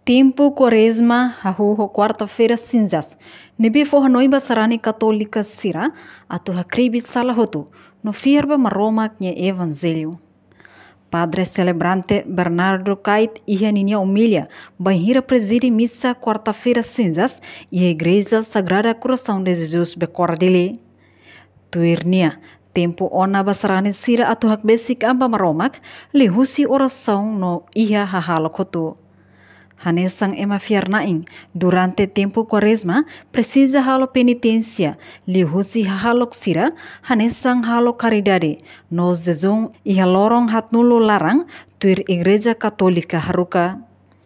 Tempo Quaresma, hahu quarta-feira cinzas. Nebe forra noiba sarani católica sira, atu hakribi salahotu, no firba maromak nye evangelho. Padre celebrante Bernardo Kait ia ninia humilha, banhira preside missa quarta-feira cinzas e a Igreja Sagrada Coração de Jesus becordele. Tuirnia, tempo ona basarani sira atu hakbesik amba maromak, lihusi oração no ia hahalokotu. Hanesang ema fiarnaing, durante tempo quaresma, precisa halo penitência, lihusi halok sira, hanesang halo caridade, nos zezong iha lorong hatnulo larang, tuir Igreja Católica haruka.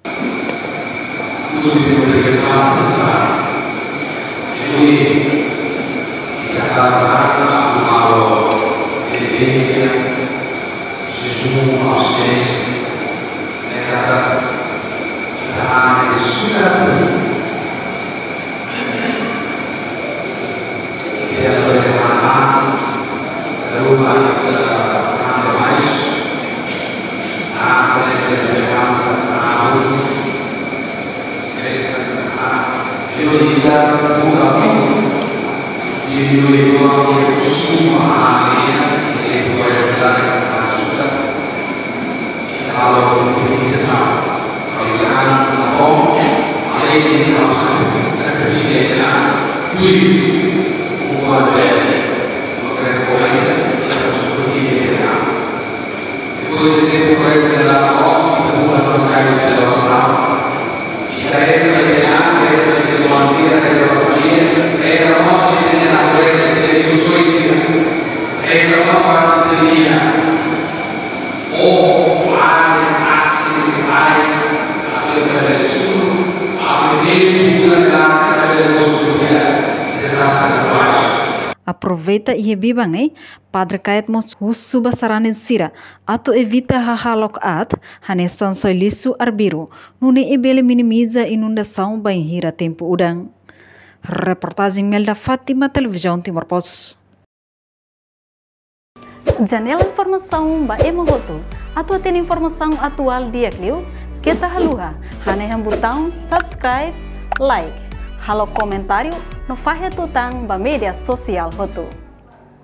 Aproveita e rebibang Padre Kait mos husu basaranin sira atau evita hahalok at hanesan soilisu arbiru nune ebele minimiza inundação banhira tempo udang. Reportagem Melda Fátima, Televisão Timor Post. Janela informação ba emogoto atau tem informação atual dia kliu kita haluha haneham botão subscribe like halo comentário no fahe tutang ba media sosial hoto.